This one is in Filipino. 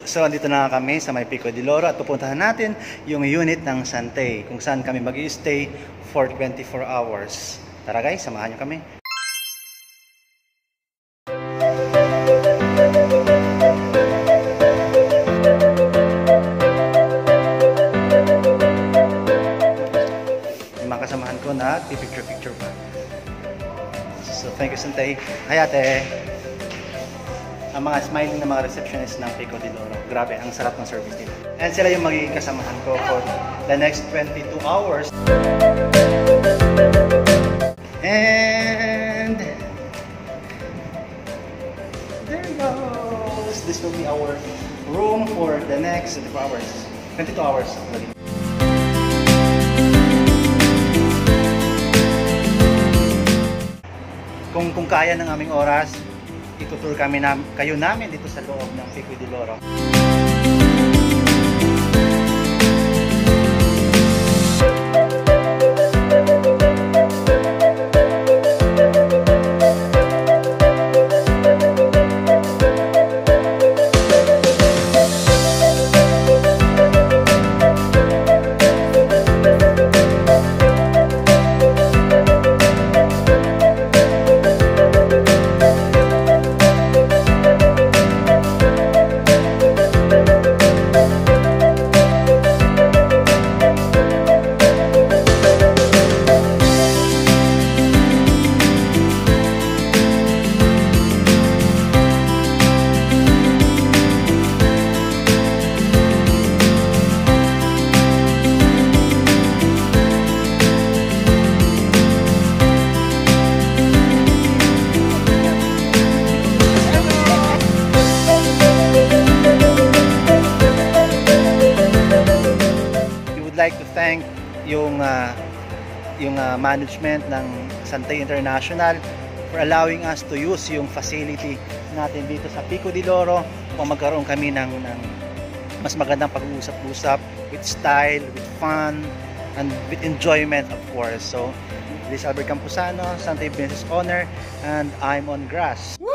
So, andito na kami sa may Pico de Loro at pupuntahan natin yung unit ng Santay kung saan kami mag-i-stay for 24 hours. Tara guys, samahan nyo kami. Yung mga kasamahan ko na picture pa. So, thank you Santay. Hi ate. Ang mga smiling na mga receptionist ng Pico de Loro. Grabe, ang sarap ng service nila. And sila yung magiging kasamahan ko for the next 22 hours. And there goes. This will be our room for the next 22 hours. 22 hours actually. Kung kaya ng aming oras, itutur kami kayo namin dito sa loob ng Pico de Loro. Like to thank yung management ng Santay International for allowing us to use yung facility natin dito sa Pico de Loro upang magkaroon kami ng mas magandang pag-uusap-usap with style, with fun, and with enjoyment of course. So, this is Albert Camposano, Santay Business Owner, and I'm on grass.